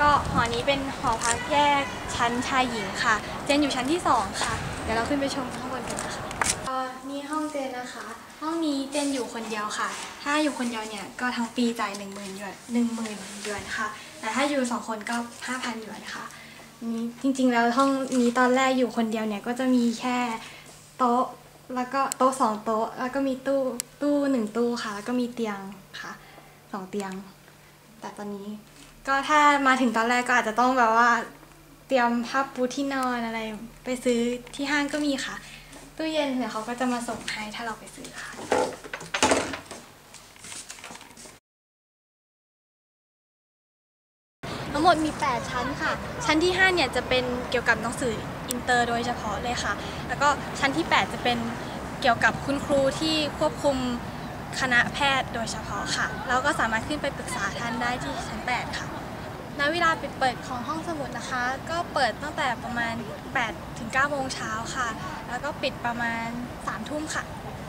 ก็หอนี้เป็นหอพักแยกชั้นชายหญิงค่ะเจนอยู่ชั้นที่2ค่ะเดี๋ยวเราขึ้นไปชมข้างบนกันนะคะนี่ห้องเจนนะคะห้องนี้เจนอยู่คนเดียวค่ะถ้าอยู่คนเดียวเนี่ยก็ทั้งปีจ่าย10,000 หยวน10,000 หยวนค่ะแต่ถ้าอยู่2 คนก็ 5,000 หยวนค่ะนี่จริงๆแล้วห้องนี้ตอนแรกอยู่คนเดียวเนี่ยก็จะมีแค่โต๊ะแล้วก็โต๊ะ2 โต๊ะแล้วก็มีตู้1 ตู้ค่ะแล้วก็มีเตียงค่ะ2 เตียงแต่ตอนนี้ก็ถ้ามาถึงตอนแรกก็อาจจะต้องแบบว่าเตรียมผ้าปูที่นอนอะไรไปซื้อที่ห้างก็มีค่ะตู้เย็นเนี่ยเขาก็จะมาส่งให้ถ้าเราไปซื้อค่ะทั้งหมดมี8 ชั้นค่ะชั้นที่5เนี่ยจะเป็นเกี่ยวกับหนังสืออินเตอร์โดยเฉพาะเลยค่ะแล้วก็ชั้นที่8จะเป็นเกี่ยวกับคุณครูที่ควบคุมคณะแพทย์โดยเฉพาะค่ะเราก็สามารถขึ้นไปปรึกษาท่านได้ที่ชั้น8ค่ะณเวลาปิดเปิดของห้องสมุดนะคะก็เปิดตั้งแต่ประมาณ8 ถึง 9 โมงเช้าค่ะแล้วก็ปิดประมาณ3 ทุ่มค่ะ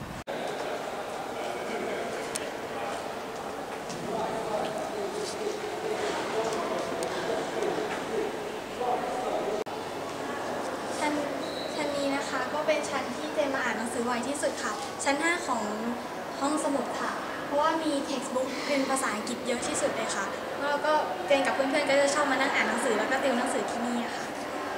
ชั้นนี้นะคะก็เป็นชั้นที่เจนมาอ่านหนังสือไวที่สุดค่ะชั้น5ของห้องสมุดค่ะเพราะว่ามี textbook เป็นภาษาอังกฤษเยอะที่สุดเลยค่ะแล้วก็เจนกับเพื่อนๆก็จะชอบมานั่งอ่านหนังสือแล้วก็ติวหนังสือที่นี่ค่ะ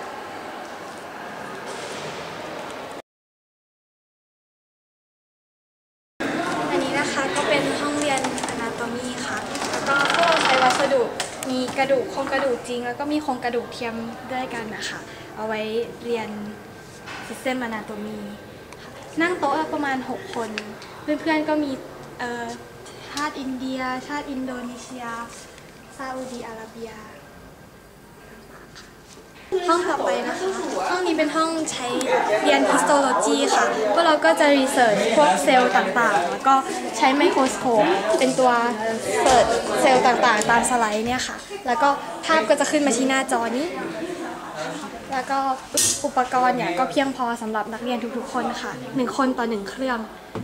อันนี้นะคะก็เป็นห้องเรียน anatomy ค่ะแล้วก็พวกเราใช้วัสดุมีกระดูกโครงกระดูกจริงแล้วก็มีโครงกระดูกเทียมด้วยกันนะคะเอาไว้เรียน system anatomy นั่งโต๊ะประมาณ6 คนเพื่อนๆก็มีชาติอินเดียชาติอินโดนีเซียซาอุดีอาระเบียห้องต่อไปนะคะห้องนี้เป็นห้องใช้เรียน histology ค่ะพวกเราก็จะรีเสิร์ชพวกเซลล์ต่างๆแล้วก็ใช้ไมโครสโคปเป็นตัวเปิดเซลล์ต่างๆตามสไลด์เนี่ยค่ะแล้วก็ภาพก็จะขึ้นมาที่หน้าจอนี้แล้วก็อุปกรณ์เนี่ยก็เพียงพอสำหรับนักเรียนทุกๆคนค่ะ1 คนต่อ1 เครื่อง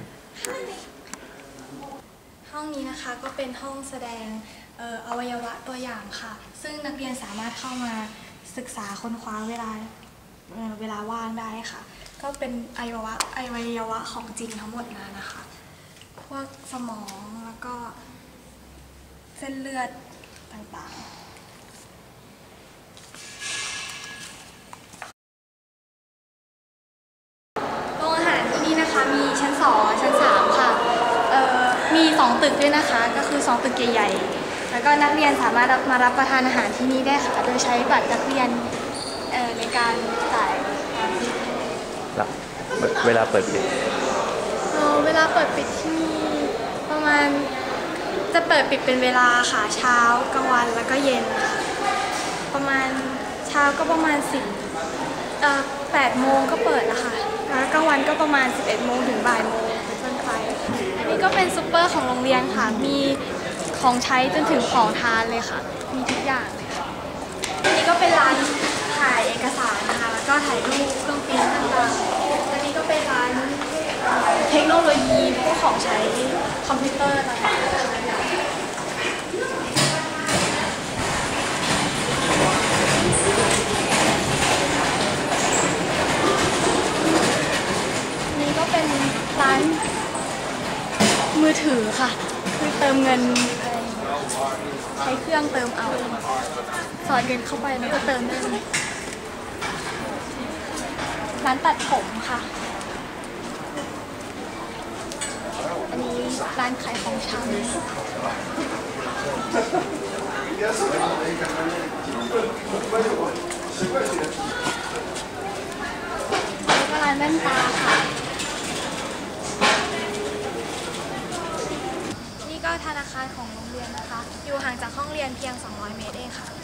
ห้องนี้นะคะก็เป็นห้องแสดงอวัยวะตัวอย่างค่ะซึ่งนักเรียนสามารถเข้ามาศึกษาค้นคว้าเวลาว่างได้ค่ะก็เป็นอวัยวะของจริงทั้งหมดนะคะพวกสมองแล้วก็เส้นเลือดต่างๆโรงอาหารที่นี่นะคะมีชั้น2 ชั้น3ค่ะมี2 ตึกด้วยนะคะก็คือ2 ตึกใหญ่ๆแล้วก็นักเรียนสามารถมารับประทานอาหารที่นี่ได้ค่ะโดยใช้บัตรนักเรียนในการจ่ายเวลาเปิดปิดเวลาเปิดปิดที่นี่ประมาณจะเปิดปิดเป็นเวลาค่ะเช้ากลางวันแล้วก็เย็นค่ะประมาณเช้าก็ประมาณ8 โมงก็เปิดแล้วค่ะแล้วกลางวันก็ประมาณ11 โมงถึงบ่ายโมงเป็นต้นไปอันนี้ก็เป็นซูเปอร์ของโรงเรียนค่ะมีของใช้จนถึงของทานเลยค่ะมีทุกอย่างเลยค่ะอันนี้ก็เป็นร้านถ่ายเอกสารนะคะแล้วก็ถ่ายรูปเครื่องพิมพ์ต่างๆอันนี้ก็เป็นร้านเทคโนโลยีพวกของใช้คอมพิวเตอร์ต่างๆนี่ก็เป็นร้านมือถือค่ะคือเติมเงินใช้เครื่องเติมเอาสอดเงินเข้าไปแล้วก็เติมได้เลยร้านตัดผมค่ะอันนี้ร้านขายของชำแล้วก็ร้านแว่นตาค่ะนี่ก็ธนาคารของโรงเรียนนะคะอยู่ห่างจากห้องเรียนเพียง200 เมตรเองค่ะ